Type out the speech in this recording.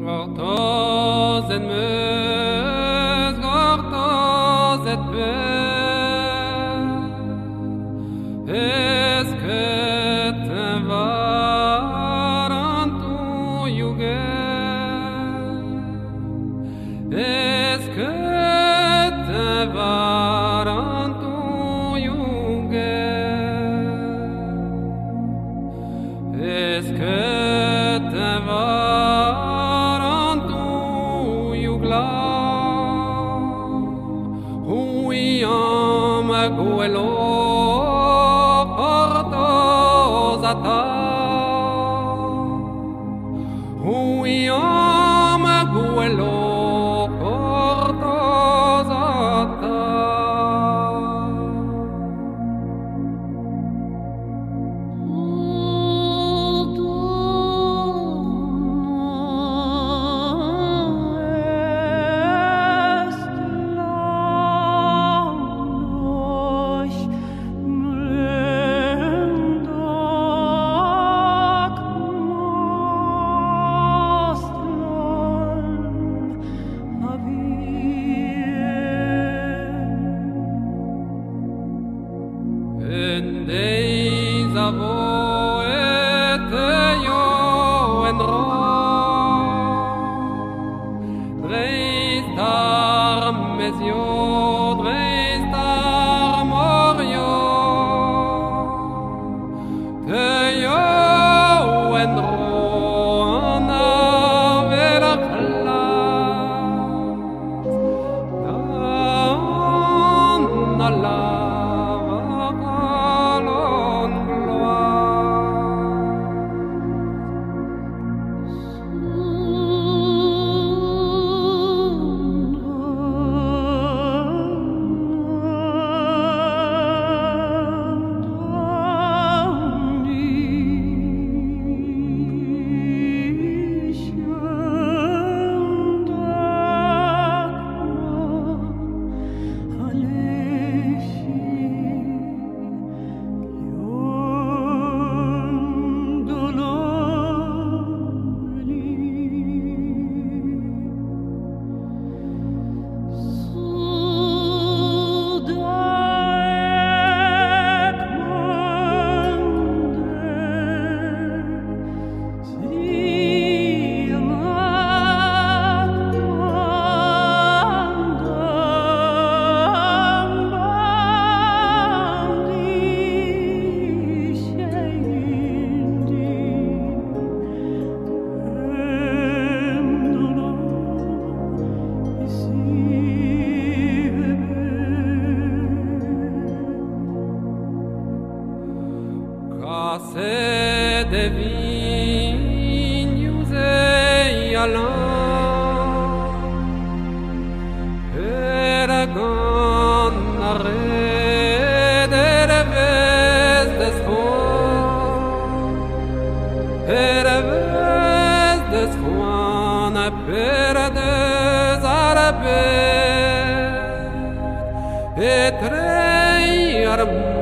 Gortoz et meus, gortoz et peur. Est-ce que t'en vas en ton yuguel? Est-ce que t'en vas en ton yuguel? Est-ce que t'en vas Guelo Gortoz ata Huyam guelo Gortoz ata En days of oed yo en ro Dreistar mesio dreistar morio Te yo en ro na vera klas Dan la Se de vignes et allant Eragon arrêt de revés d'espoir Revés d'espoir n'a perdes arabes Et trei